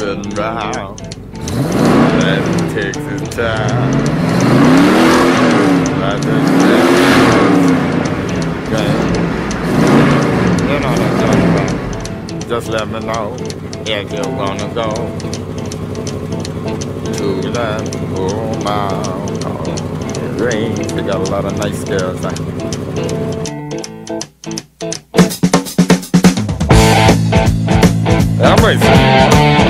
moving round. That takes its time. Like this game. You know what I'm talking about. Just let me know if you're gonna go to that mile. It rains. They got a lot of nice girls. I'm racing.